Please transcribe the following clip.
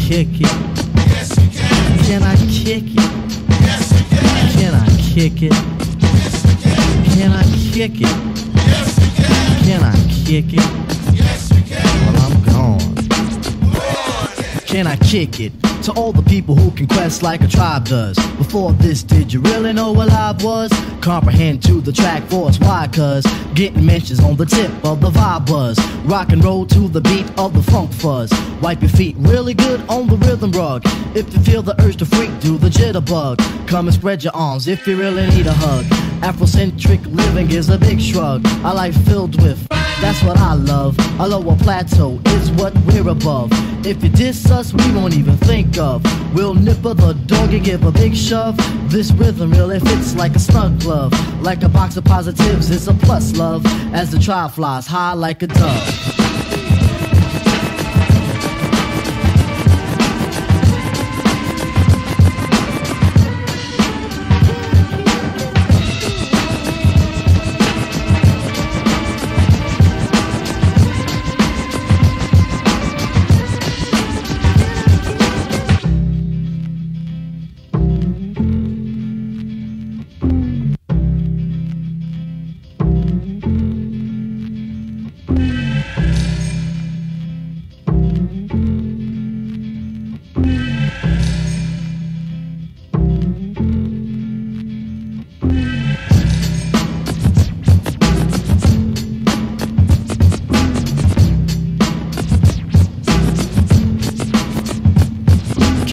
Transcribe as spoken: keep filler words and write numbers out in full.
kick it? Yes, you can. Can I kick it? Yes, you can. Can I kick it? Yes, you can. Can I kick it? Yes, you can. Can I kick it? Yes, you can. Well, I'm gone. Lord. Can I kick it? To all the people who can quest like a tribe does. Before this, did you really know what I was? Comprehend to the track force, why? Cause getting mentions on the tip of the vibe buzz. Rock and roll to the beat of the funk fuzz. Wipe your feet really good on the rhythm rug. If you feel the urge to freak, do the jitterbug. Come and spread your arms if you really need a hug. Afrocentric living is a big shrug. A life filled with, that's what I love. A lower plateau is what we're above. If you diss us, we won't even think of. We'll nipper the dog and give a big shove. This rhythm really fits like a snug glove. Like a box of positives, it's a plus love. As the tribe flies high like a dove.